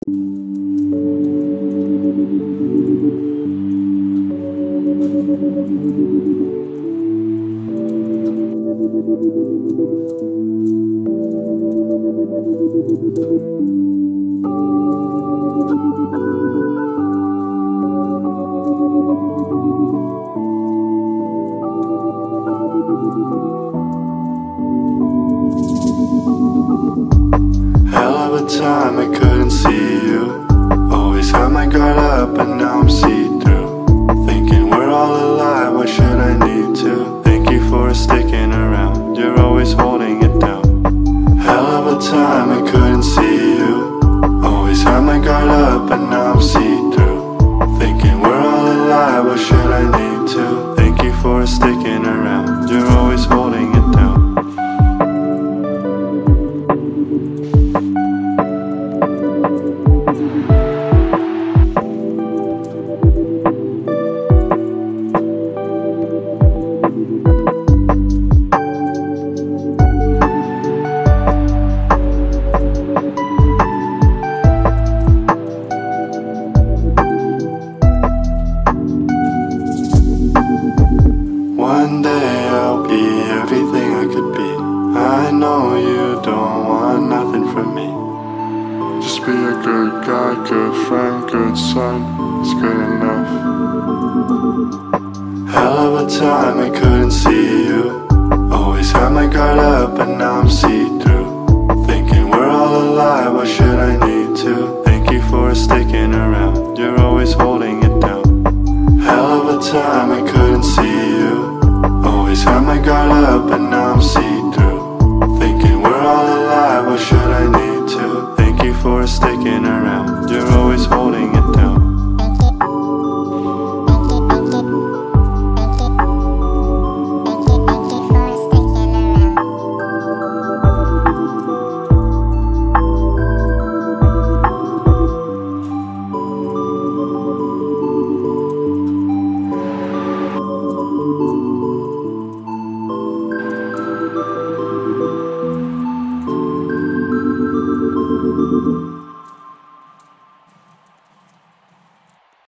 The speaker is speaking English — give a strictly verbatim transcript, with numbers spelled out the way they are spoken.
Hell of a time, I couldn't see you. Always had my guard up, but now I'm see-through. Thinking we're all alive, why should I need to? Thank you for sticking around, you're always holding it down. Hell of a time, I couldn't see you. Always had my guard up, but now I'm see-through. Thinking we're all alive, why should I need to? Thank you for sticking around, you're always holding it down. One day I'll be everything I could be. I know you don't want nothing from me. Just be a good guy, good friend, good son. It's good enough. Hell of a time, I couldn't see you. Always had my guard up, but now I'm see-through. Thinking we're all alive, why should I need to?